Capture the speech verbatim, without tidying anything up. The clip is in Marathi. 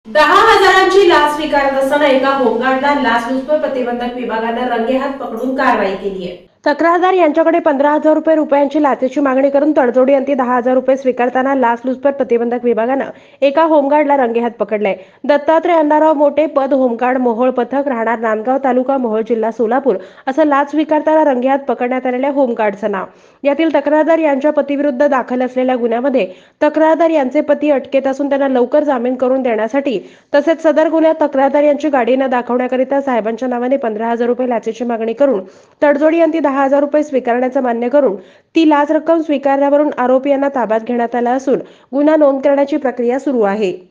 दहा हजारांची लाच स्वीकारत असताना एका होमगार्डला लाचलुचपत प्रतिबंधक विभागानं रंगेहात पकडून कारवाई केली आहे। तक्रारदार यांच्याकडे पंधरा हजार रुपये रुपयांची लाचेची मागणी करून तडजोडी अंती दहा हजार रुपये स्वीकारताना लाचलुचपत प्रतिबंधक विभागानं एका होमगार्डला रंगेहात पकडले। दत्तात्रय अण्णाराव मोठे, पद होमगार्ड, मोहोळ पथक, राहणार नांदगाव तालुका, मोहोळ जिल्हा सोलापूर असं लाच स्वीकारताना रंगेहात पकडण्यात आलेल्या होमगार्डचं नाव। यातील तक्रारदार यांच्या पतीविरुद्ध दाखल असलेल्या गुन्ह्यामध्ये तक्रारदार यांचे पती अटकेत असून त्यांना लवकर जामीन करून देण्यासाठी तसेच सदर गुन्ह्यात तक्रारदार यांची गाडी न दाखवण्याकरिता साहेबांच्या नावाने पंधरा हजार रुपये लाचेची मागणी करून तडजोडी अंती दहा हजार रुपये स्वीकारण्याचं मान्य करून ती लाच रक्कम स्वीकारल्यावरून आरोपी यांना ताब्यात घेण्यात आला असून गुन्हा नोंद करण्याची प्रक्रिया सुरू आहे।